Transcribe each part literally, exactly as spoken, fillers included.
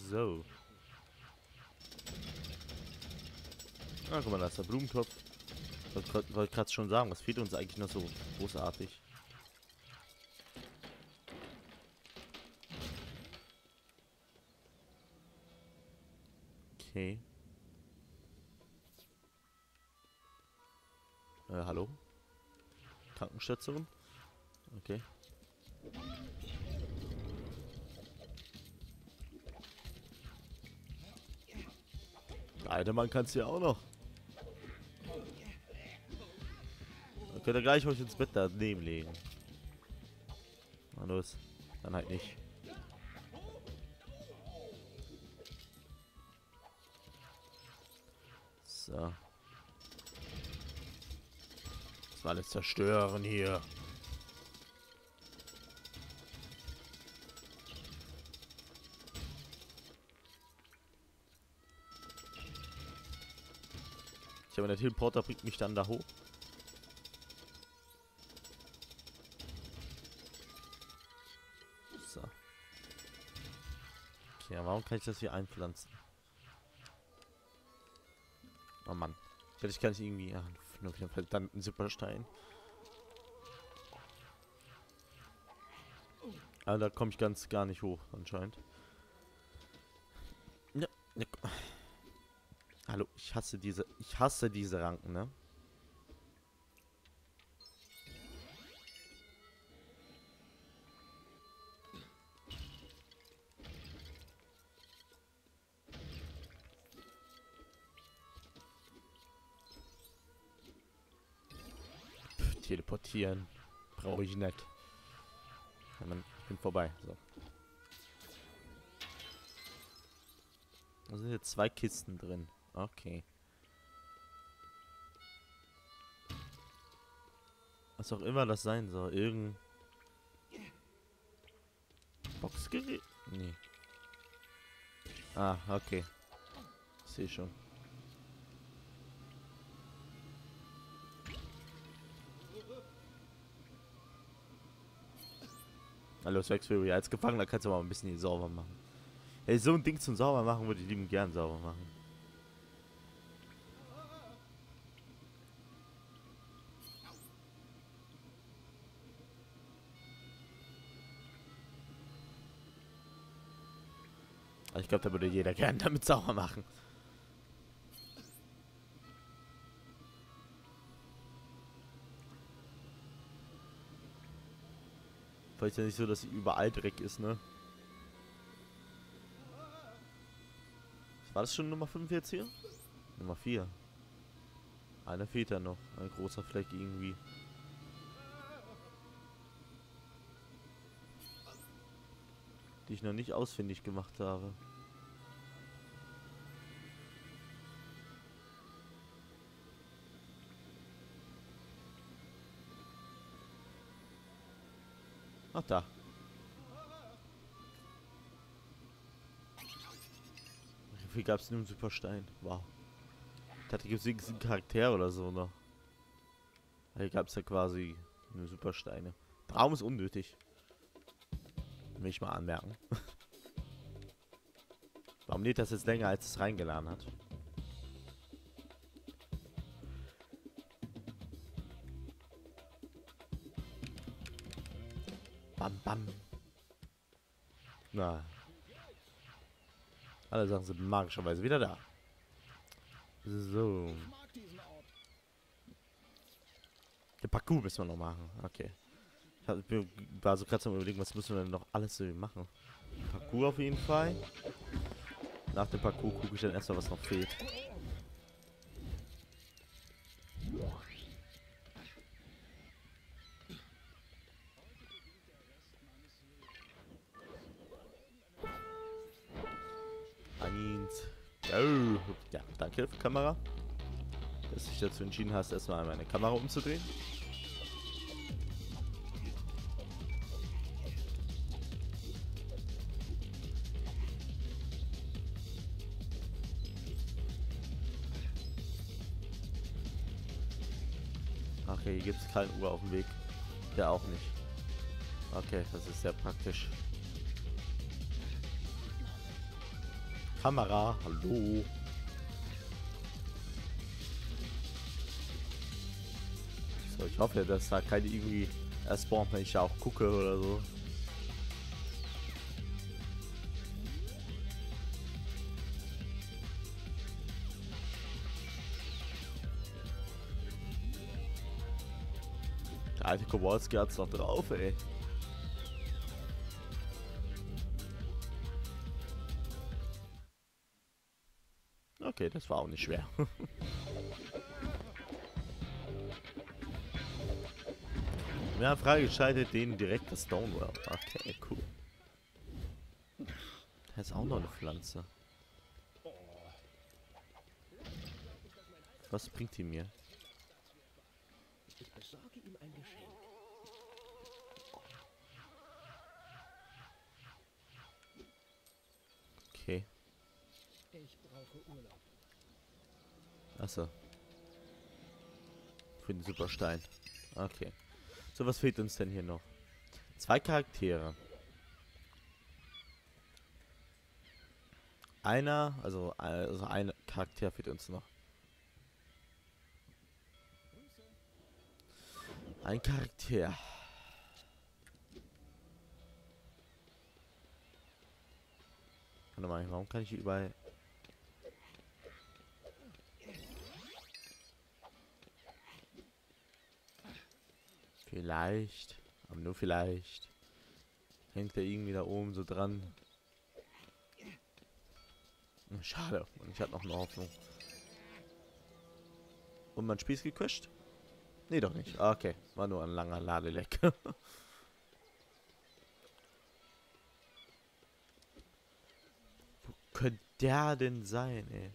So. Ah, guck mal, da ist der Blumentopf. Ich wollte wollt gerade schon sagen, was fehlt uns eigentlich noch so großartig? Okay. Äh, hallo? Krankenstation? Okay. Der alte Mann kannst du ja auch noch. Dann könnt ihr gleich euch ins Bett daneben legen. Na los. Dann halt nicht. So. Das war alles zerstören hier. Ich habe der Teleporter bringt mich dann da hoch. So. Okay, warum kann ich das hier einpflanzen? Oh Mann. Vielleicht kann ich irgendwie... Ja, nur wieder verdammten Superstein. Aber da komme ich ganz gar nicht hoch, anscheinend. Ja, ja. Hallo, ich hasse diese... Ich hasse diese Ranken, ne? Pff, teleportieren. Brauche ich nicht. Ja, Mann, ich bin vorbei. So. Da sind jetzt zwei Kisten drin. Okay. Was auch immer das sein soll. Irgendein Boxgerät? Nee. Ah, okay. Ich sehe schon. Hallo, Svex Fury. Als Gefangener kannst du mal ein bisschen hier sauber machen. Hey, so ein Ding zum sauber machen würde ich lieben gern sauber machen. Also ich glaube, da würde jeder gern damit sauber machen. Vielleicht ja nicht so, dass sie überall Dreck ist, ne? War das schon Nummer fünf jetzt hier? Nummer vier. Einer fehlt ja noch. Ein großer Fleck irgendwie. Die ich noch nicht ausfindig gemacht habe. Ach, da. Wie viel gab es denn im Superstein? Wow. Ich dachte, gibt es einen Charakter oder so noch. Hier gab es ja quasi nur Supersteine. Traum ist unnötig. Will ich mal anmerken. Warum lädt das jetzt länger, als es reingeladen hat? Bam, bam. Na. Alle Sachen sind magischerweise wieder da. So. Der Parcours müssen wir noch machen. Okay. Ich war so gerade am Überlegen, was müssen wir denn noch alles so machen. Parcours auf jeden Fall. Nach dem Parcours gucke ich dann erstmal, was noch fehlt. Eins. Go. Ja, danke, Kamera. Dass du dich dazu entschieden hast, erstmal meine Kamera umzudrehen. Okay, hier gibt es keine Uhr auf dem Weg. Ja, auch nicht. Okay, das ist sehr praktisch. Kamera. Hallo. So, ich hoffe, dass da keine irgendwie erst spawnt, wenn ich da auch gucke oder so. Der alte Kowalski hat's noch drauf, ey. Okay, das war auch nicht schwer. Wir haben freigeschaltet den direkt das Stonewall. Okay, cool. Da ist auch noch eine Pflanze. Was bringt die mir? Ich besorge ihm ein Geschenk. Okay. Ich brauche Urlaub. Achso. Für den Superstein. Okay. So, was fehlt uns denn hier noch? Zwei Charaktere. Einer, also, also ein Charakter fehlt uns noch. Ein Charakter. Warte mal, warum kann ich hier überall... Vielleicht, aber nur vielleicht, hängt er irgendwie da oben so dran. Schade, ich hatte noch eine Hoffnung. Und mein Spiel ist gecrasht? Nee, doch nicht. Ah, okay, war nur ein langer Ladeleck. Wo könnte der denn sein, ey?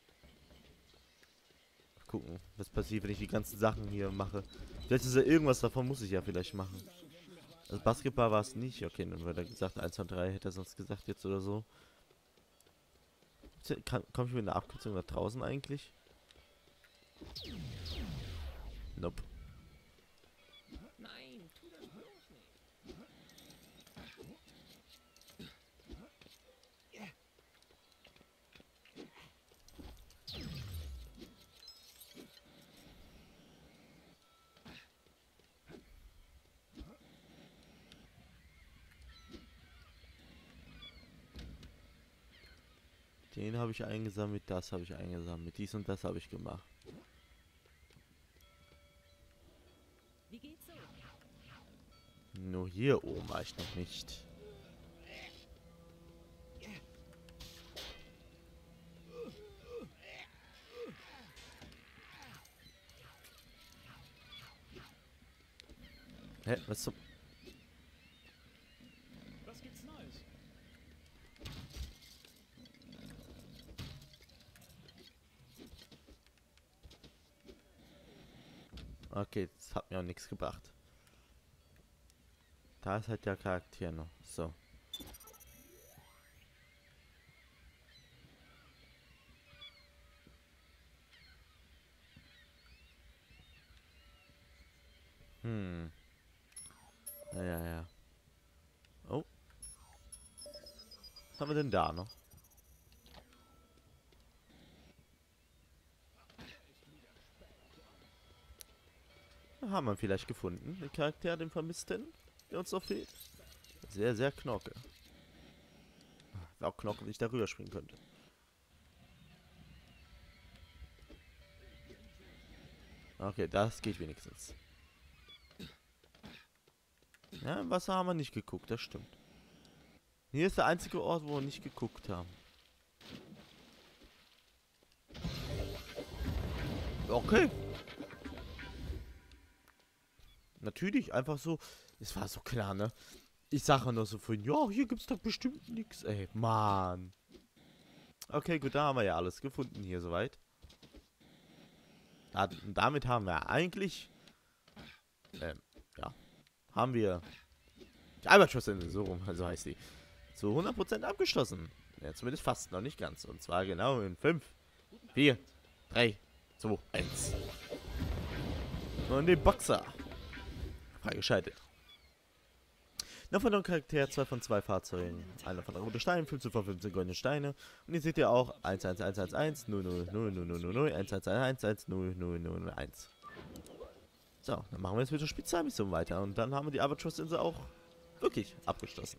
Gucken, was passiert, wenn ich die ganzen Sachen hier mache. Vielleicht ist ja irgendwas davon, muss ich ja vielleicht machen. Also Basketball war es nicht. Okay, dann wird er gesagt, eins, zwei, drei hätte er sonst gesagt jetzt oder so. Komme ich mit einer Abkürzung nach draußen eigentlich? Nope. Nein, tu das bloß nicht. Den habe ich eingesammelt, das habe ich eingesammelt, dies und das habe ich gemacht. Wie geht's so? Nur hier oben war ich noch nicht. Hä, was zum... Was gibt's Neues? Okay, das hat mir auch nichts gebracht. Da ist halt der Charakter noch. So. Hm. Ja, ja, ja. Oh. Was haben wir denn da noch? Haben wir vielleicht gefunden, den Charakter, den Vermissten, der uns noch fehlt. Sehr, sehr Knorke. Wäre auch Knorke, wenn ich da rüber springen könnte. Okay, das geht wenigstens. Ja, im Wasser haben wir nicht geguckt, das stimmt. Hier ist der einzige Ort, wo wir nicht geguckt haben. Okay. Natürlich, einfach so. Es war so klar, ne? Ich sage nur so vorhin, ja, hier gibt's doch bestimmt nichts, ey. Mann. Okay, gut, da haben wir ja alles gefunden hier soweit. Ja, und damit haben wir eigentlich, ähm, ja, haben wir die Albatross-Insel, so rum, also heißt die, zu hundert Prozent abgeschlossen. Ja, zumindest fast, noch nicht ganz. Und zwar genau in fünf, vier, drei, zwei, eins. Und den Boxer freigeschaltet. Noch von einem Charakter, zwei von zwei Fahrzeugen. Einer von roten Steinen, fünfzehn von fünfzehn goldene Steine. Und hier seht ihr auch eins eins eins eins eins null null null null null null null eins eins eins eins null null null eins. So, dann machen wir jetzt mit der Spezialmission weiter. Und dann haben wir die Albatros-Insel auch wirklich abgeschlossen.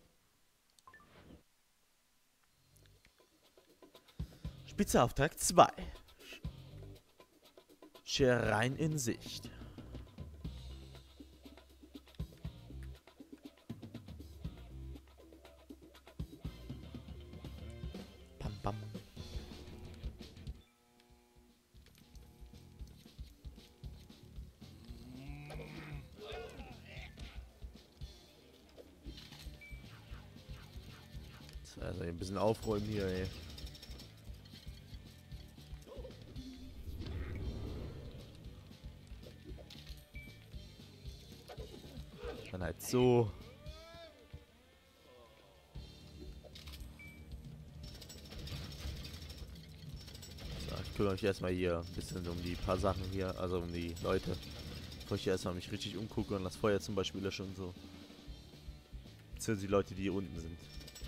Spezialauftrag zwei. Scherein in Sicht. Bam, bam. Also ein bisschen aufräumen hier, ey. Dann halt so. So, ich kümmere mich erstmal hier ein bisschen um die paar Sachen hier, also um die Leute. Bevor ich hier erstmal mich richtig umgucke und das Feuer zum Beispiel lösche und so. Beziehungsweise die Leute, die hier unten sind.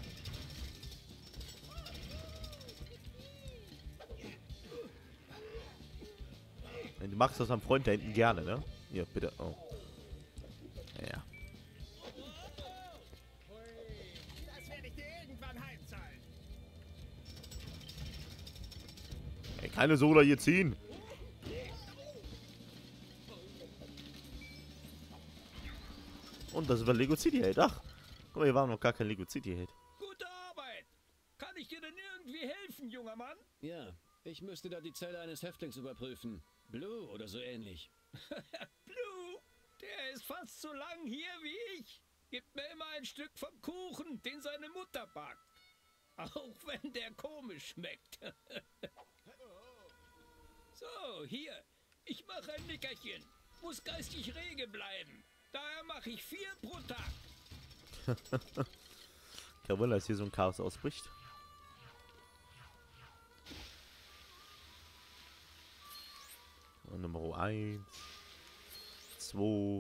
Du machst das am Freund da hinten gerne, ne? Hier, bitte. Oh. Ja. Das werde ich dir irgendwann heimzahlen. Ey, keine Sola hier ziehen. Und das war Lego City Held. Ach, guck mal, hier war noch gar kein Lego City Held. Gute Arbeit! Kann ich dir denn irgendwie helfen, junger Mann? Ja, ich müsste da die Zelle eines Häftlings überprüfen. Blue oder so ähnlich. Blue, der ist fast so lang hier wie ich. Gibt mir immer ein Stück vom Kuchen, den seine Mutter backt. Auch wenn der komisch schmeckt. So, hier. Ich mache ein Nickerchen. Muss geistig rege bleiben. Daher mache ich vier pro Tag. Kein Wunder, dass hier so ein Chaos ausbricht. Und Nummer eins. zwei.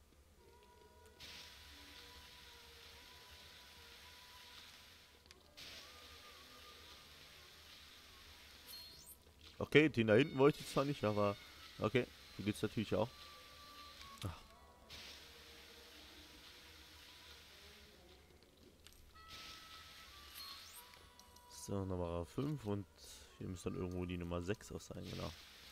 Okay, den da hinten wollte ich zwar nicht, aber okay, hier geht's natürlich auch. Ach. So, Nummer fünf und hier müsste dann irgendwo die Nummer sechs auch sein, genau.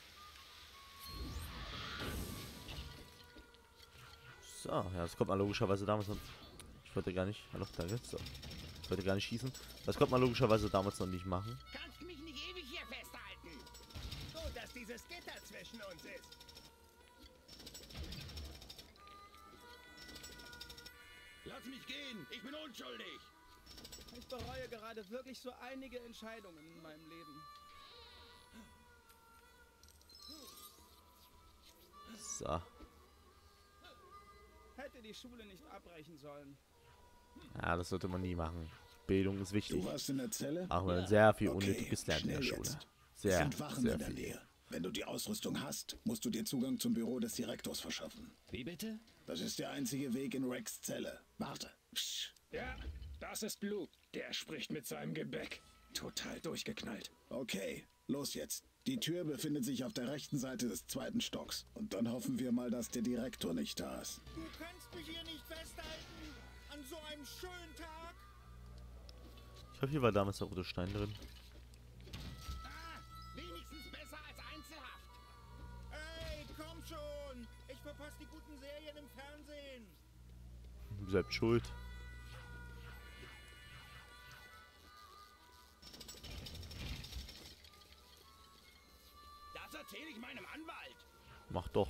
So, ja, das kommt man logischerweise damals noch. Ich wollte gar nicht. Hallo, danke. So. Ich wollte gar nicht schießen. Das konnte man logischerweise damals noch nicht machen. Kannst mich nicht ewig hier festhalten. Gut, dass dieses Gitter zwischen uns ist. Lass mich gehen, ich bin unschuldig. Ich bereue gerade wirklich so einige Entscheidungen in meinem Leben. So. Hätte die Schule nicht abbrechen sollen. Ja, das sollte man nie machen. Bildung ist wichtig. Du warst in der Zelle? Auch wenn man sehr viel Okay, Unnötiges lernt in der schnell Schule. jetzt. Es Sehr, sind Wachen sehr in der viel. Nähe. Wenn du die Ausrüstung hast, musst du dir Zugang zum Büro des Direktors verschaffen. Wie bitte? Das ist der einzige Weg in Rex' Zelle. Warte. Psst. Ja, das ist Blue. Der spricht mit seinem Gebäck. Total durchgeknallt. Okay, los jetzt. Die Tür befindet sich auf der rechten Seite des zweiten Stocks. Und dann hoffen wir mal, dass der Direktor nicht da ist. Du kannst mich hier nicht festhalten. An so einem schönen Tag. Ich hoffe, hier war damals der rote Stein drin. Ah, wenigstens besser als Einzelhaft. Ey, komm schon. Ich verpasse die guten Serien im Fernsehen. Selbst schuld. Das erzähle ich meinem Anwalt. Mach doch.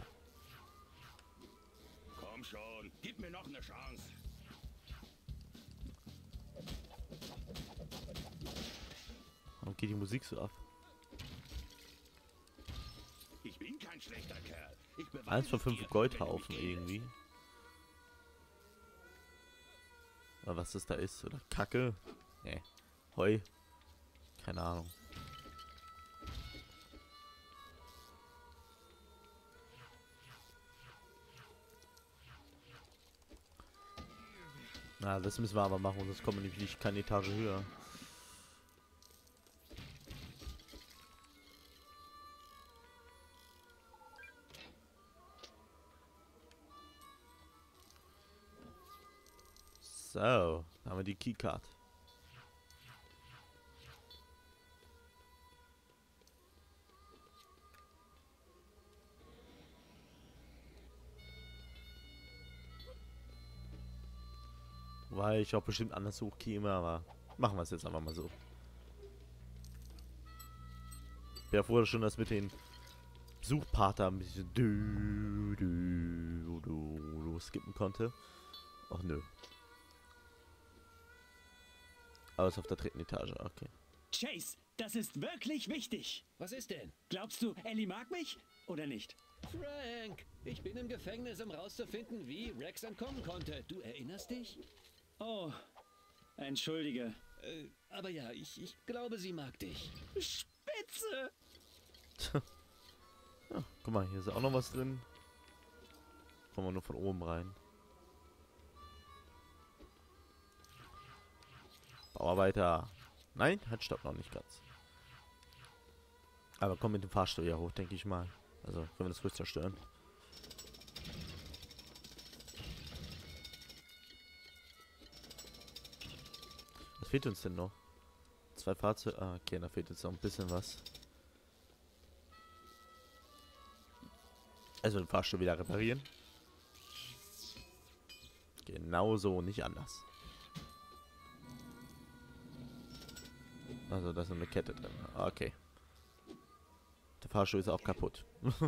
Komm schon, gib mir noch eine Chance. Warum geht die Musik so ab? Ich bin kein schlechter Kerl. Ich beweise Eins von es fünf dir, Goldhaufen wenn du mich gehen irgendwie. Oder was das da ist? Oder Kacke? Nee. Heu? Keine Ahnung. Na, das müssen wir aber machen, das kommt nämlich keine Etage höher. So, da haben wir die Keycard. Weil ich auch bestimmt anders hochkäme, aber machen wir es jetzt einfach mal so. Ich wäre vorher schon das mit den Suchpart ein bisschen du, du, du, du skippen konnte. Ach nö. Alles auf der dritten Etage, okay. Chase, das ist wirklich wichtig. Was ist denn? Glaubst du, Ellie mag mich oder nicht? Frank, ich bin im Gefängnis, um rauszufinden, wie Rex entkommen konnte. Du erinnerst dich? Oh, entschuldige. Äh, aber ja, ich, ich glaube, sie mag dich. Spitze! Ja, guck mal, hier ist auch noch was drin. Kommen wir nur von oben rein. Bauarbeiter. Nein, halt, stopp, noch nicht ganz. Aber komm mit dem Fahrstuhl ja hoch, denke ich mal. Also können wir das ruhig zerstören. Was fehlt uns denn noch? Zwei Fahrzeuge. Ah, okay, da fehlt jetzt noch ein bisschen was. Also den Fahrstuhl wieder reparieren. Genauso, nicht anders. Also da ist noch eine Kette drin. Okay. Der Fahrstuhl ist auch kaputt.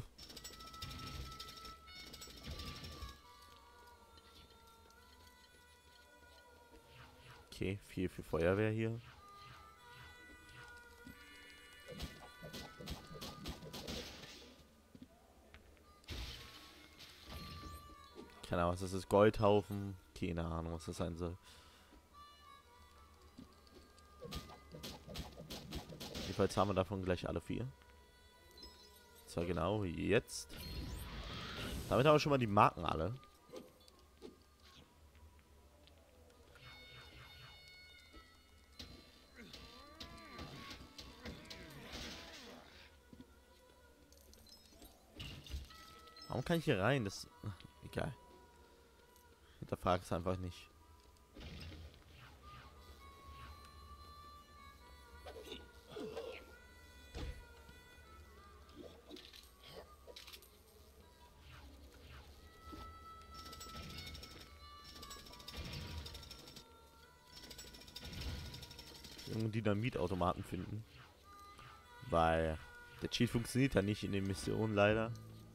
Okay, viel für Feuerwehr hier. Keine Ahnung, was das ist. Goldhaufen. Keine Ahnung, was das sein soll. Jedenfalls haben wir davon gleich alle vier. Zwar genau jetzt. Damit haben wir schon mal die Marken alle. Warum kann ich hier rein? Das egal. Hinterfrag es einfach nicht. Irgendeinen Dynamitautomaten finden. Weil der Cheat funktioniert ja nicht in den Missionen leider.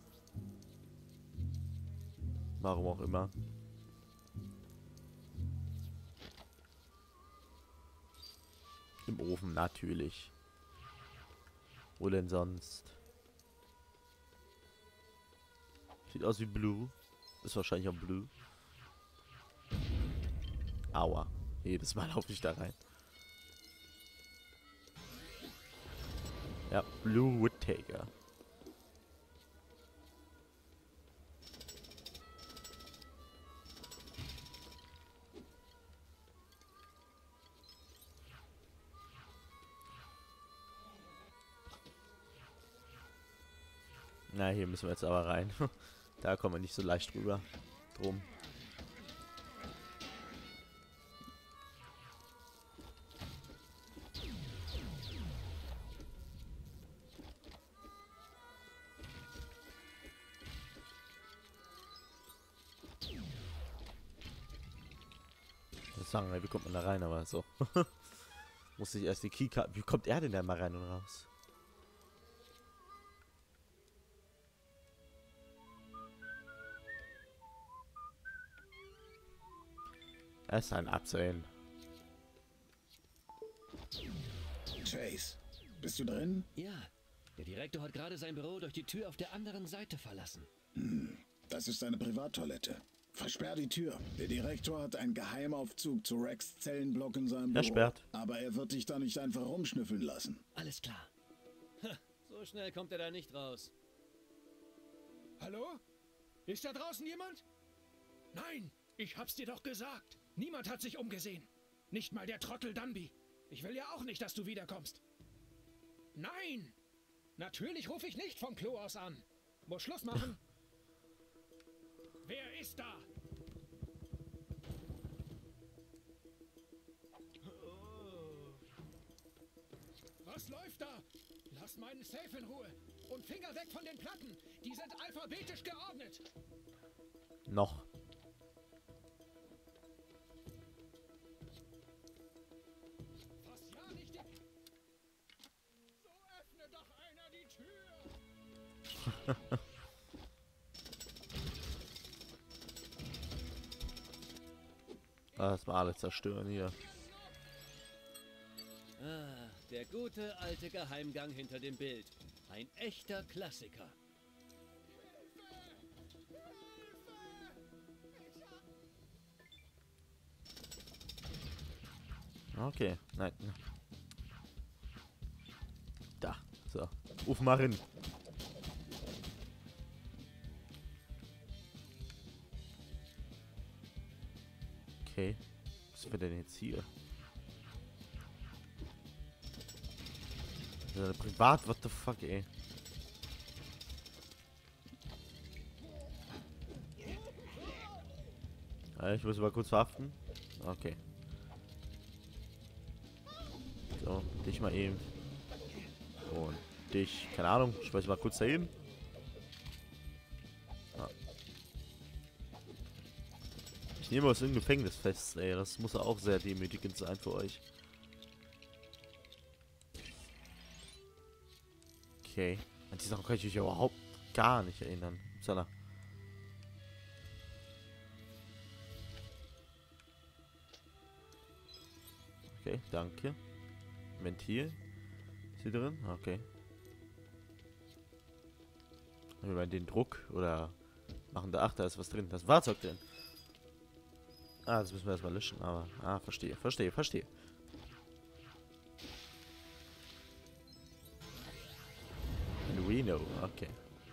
Warum auch immer. Im Ofen natürlich. Wo denn sonst? Sieht aus wie Blue. Ist wahrscheinlich auch Blue. Aua. Jedes Mal laufe ich da rein. Ja, Blue Woodtaker. Na, hier müssen wir jetzt aber rein. Da kommen wir nicht so leicht rüber. Drum. Ich sagen, wie kommt man da rein, aber so. Muss ich erst die Keycard. Wie kommt er denn da mal rein und raus? Es ist ein Absehen. Chase, bist du drin? Ja, der Direktor hat gerade sein Büro durch die Tür auf der anderen Seite verlassen. Hm, das ist eine Privattoilette. Versperr die Tür. Der Direktor hat einen Geheimaufzug zu Rex Zellenblock in seinem Büro. Versperrt. Aber er wird dich da nicht einfach rumschnüffeln lassen. Alles klar. Ha, so schnell kommt er da nicht raus. Hallo? Ist da draußen jemand? Nein, ich hab's dir doch gesagt. Niemand hat sich umgesehen. Nicht mal der Trottel Dunby. Ich will ja auch nicht, dass du wiederkommst. Nein! Natürlich rufe ich nicht vom Klo aus an. Muss Schluss machen. Wer ist da? Was läuft da? Lass meinen Safe in Ruhe. Und Finger weg von den Platten. Die sind alphabetisch geordnet. Noch. Fass ja nicht die... So öffne doch einer die Tür. Lass mal alles zerstören hier. Ah, der gute alte Geheimgang hinter dem Bild. Ein echter Klassiker. Okay, nein. Da, so. Ruf mal hin. Okay. Was ist denn jetzt hier? Ja, privat, what the fuck, ey. Ja, ich muss mal kurz verhaften. Okay. So, dich mal eben. Und dich, keine Ahnung, ich weiß mal kurz dahin. Ja. Ich nehme aus im Gefängnis fest, ey. Das muss auch sehr demütigend sein für euch. Okay. An die Sachen kann ich mich überhaupt gar nicht erinnern. Upsala. Okay, danke. Ventil. Ist hier drin? Okay. Wir meinen den Druck oder machen da. Ach, da ist was drin. Da ist ein Fahrzeug drin. Ah, das müssen wir erstmal löschen, aber. Ah, verstehe, verstehe, verstehe. Reno, okay.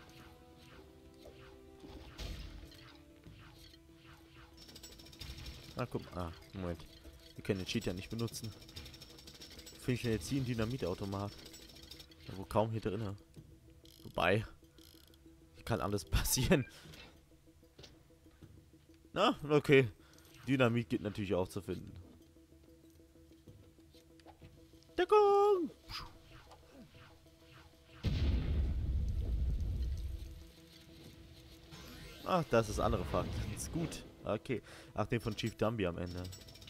Ah, guck. Ah, Moment. Wir können den Cheat ja nicht benutzen. Finde ich denn jetzt hier ein Dynamitautomat? Ja, wo kaum hier drin. Wobei. Hier kann alles passieren. Na, okay. Dynamit geht natürlich auch zu finden. Deckung! Ach, das ist das andere Fakt. Das ist gut. Okay. Ach, den von Chief Dunby am Ende.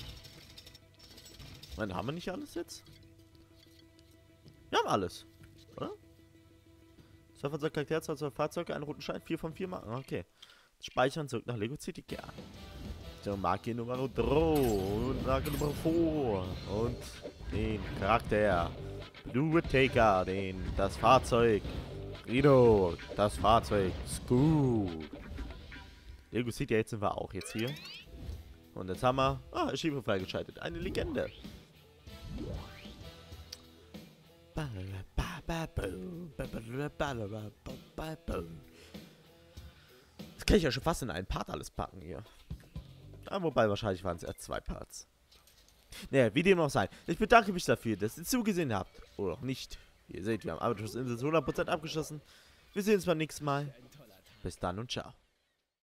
Nein, haben wir nicht alles jetzt? Wir haben alles. Oder? Zwei von seinen Charakterzahl, zwei Fahrzeuge, einen roten Schein, vier von vier Marken. Okay. Speichern zurück nach Lego City. Ja. So, Marke Nummer drei. Marke Nummer vier. Und den Charakter. Blue Taker. Den, das Fahrzeug. Reno. Das Fahrzeug. Scoot. Lego City, jetzt sind wir auch jetzt hier. Und jetzt haben wir... Ah, Achievement freigeschaltet. Eine Legende. Das kann ich ja schon fast in einen Part alles packen hier. Ja, wobei wahrscheinlich waren es erst zwei Parts. Naja, wie dem auch sei. Ich bedanke mich dafür, dass ihr zugesehen habt. Oder auch nicht. Ihr seht, wir haben Abenteuersinsel zu hundert Prozent abgeschlossen. Wir sehen uns beim nächsten Mal. Bis dann und ciao.